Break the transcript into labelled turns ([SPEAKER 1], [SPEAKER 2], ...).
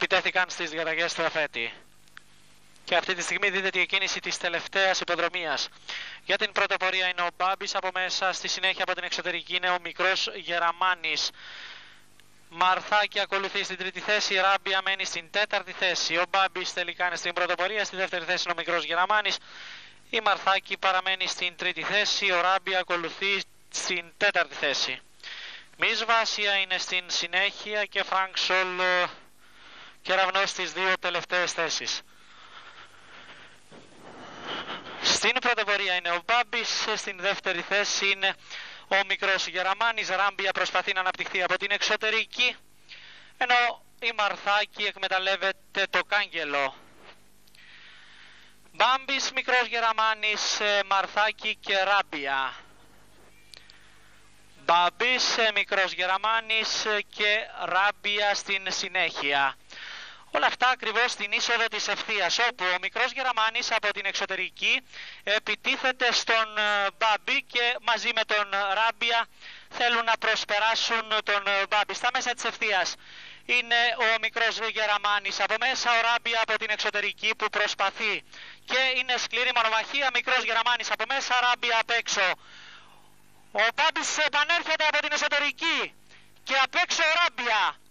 [SPEAKER 1] επιτέθηκαν στις διαταγές στραφέτη. Και αυτή τη στιγμή δίδεται η κίνηση της τελευταίας υποδρομίας. Για την πρωτοπορία είναι ο Μπάμπης από μέσα, στη συνέχεια από την εξωτερική είναι ο μικρός Γεραμάνης. Μαρθάκη ακολουθεί στην τρίτη θέση, Ράμπια μένει στην τέταρτη θέση. Ο Μπάμπης τελικά είναι στην πρωτοπορία, στη δεύτερη θέση είναι ο μικρός Γεραμάνης. Η Μαρθάκη παραμένει στην τρίτη θέση, ο Ράμπια ακολουθεί στην τέταρτη θέση. Μις Βάσια είναι στην συνέχεια και Φρανκ Σολ Κεραυνός στις δύο τελευταίες θέσεις. Στην πρωτοπορία είναι ο Μπάμπης, στην δεύτερη θέση είναι ο μικρός Γεραμάνης. Ράμπια προσπαθεί να αναπτυχθεί από την εξωτερική, ενώ η Μαρθάκη εκμεταλλεύεται το κάγκελο. Μπάμπης, μικρός Γεραμάνης, Μαρθάκη και Ράμπια. Μπάμπης, μικρός Γεραμάνης και Ράμπια στην συνέχεια. Όλα αυτά ακριβώς στην είσοδο της ευθείας, όπου ο μικρός Γεραμάνης από την εξωτερική επιτίθεται στον Μπάμπη και μαζί με τον Ράμπια θέλουν να προσπεράσουν τον Μπάμπη. Στα μέσα της ευθείας είναι ο μικρός Γεραμάνης από μέσα, ο Ράμπια από την εξωτερική που προσπαθεί. Και είναι σκληρή μονομαχία, μικρός Γεραμάνης από μέσα, Ράμπια απ' έξω. Ο Μπάμπης επανέρχεται από την εσωτερική και απ' έξω ο Ράμπια.